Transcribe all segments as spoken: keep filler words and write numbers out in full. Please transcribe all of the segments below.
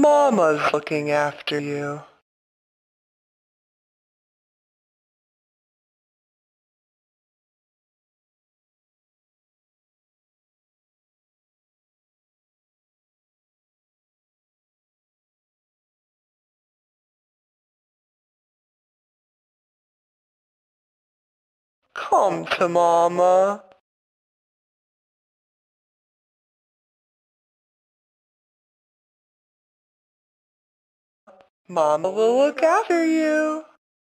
Mama's looking after you. Come to Mama. Mama will look after you.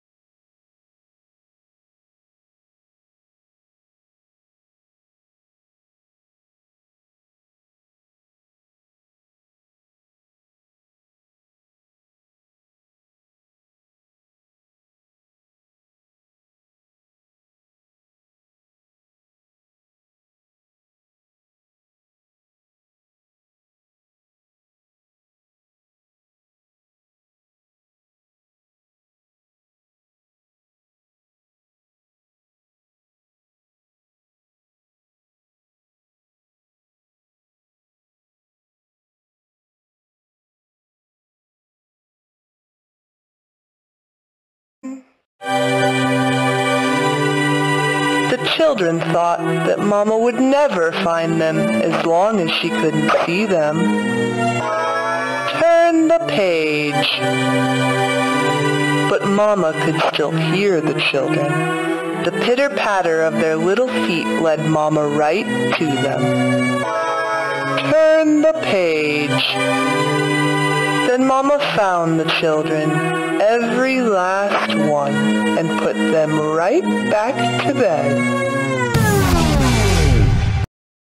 The children thought that Mama would never find them as long as she couldn't see them. Turn the page. But Mama could still hear the children. The pitter-patter of their little feet led Mama right to them. Turn the page. Then Mama found the children, every last one, and put them right back to bed.